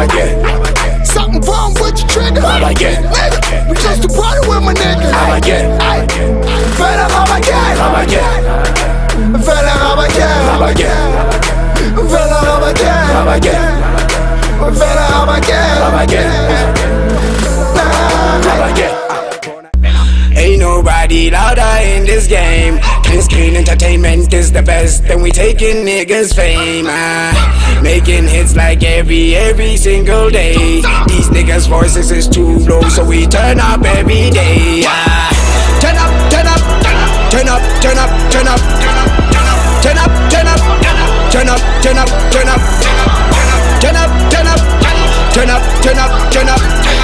I get? Something wrong with your trigger. How I get? Nigga, we just a party with my niggas. How I get? Fella, how I get? How I get? Fella, how I get? How I get? Fella, how I get? How I get? Fella, how I get? How I get? How I get? Ain't nobody louder in this game. Clean Screen Entertainment is the best, and we taking niggas fame. Making hits like every single day. These niggas' voices is too low, so we turn up every day. Turn up, turn up, turn up, turn up, turn up, turn up, turn up, turn up, turn up, turn up, turn up, turn up, turn up, turn up, turn up, turn up.